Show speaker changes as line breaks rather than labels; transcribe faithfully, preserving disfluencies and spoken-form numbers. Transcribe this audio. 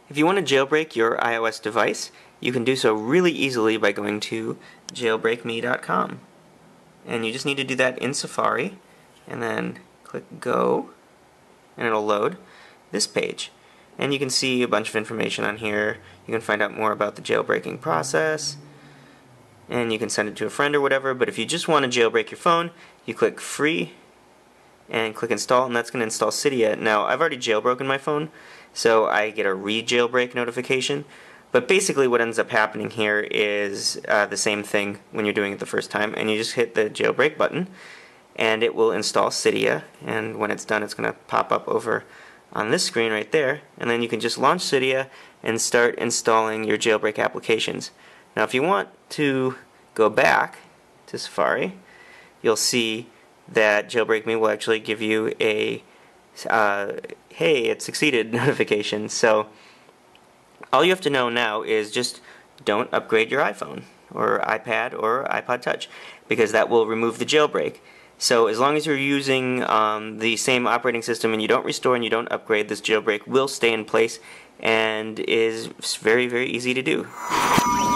If you want to jailbreak your iOS device, you can do so really easily by going to jailbreak me dot com. And you just need to do that in Safari, and then click Go, and it'll load this page. And you can see a bunch of information on here. You can find out more about the jailbreaking process, and you can send it to a friend or whatever. But if you just want to jailbreak your phone, you click Free, and click Install, and that's going to install Cydia. Now, I've already jailbroken my phone, so I get a re-jailbreak notification. But basically what ends up happening here is uh, the same thing when you're doing it the first time, and you just hit the jailbreak button, and it will install Cydia, and when it's done it's going to pop up over on this screen right there, and then you can just launch Cydia and start installing your jailbreak applications. Now if you want to go back to Safari, you'll see that Jailbreak Me will actually give you a uh, hey, it succeeded notification. So all you have to know now is just don't upgrade your iPhone or iPad or iPod Touch, because that will remove the jailbreak. So as long as you're using um, the same operating system and you don't restore and you don't upgrade, this jailbreak will stay in place and is very, very easy to do.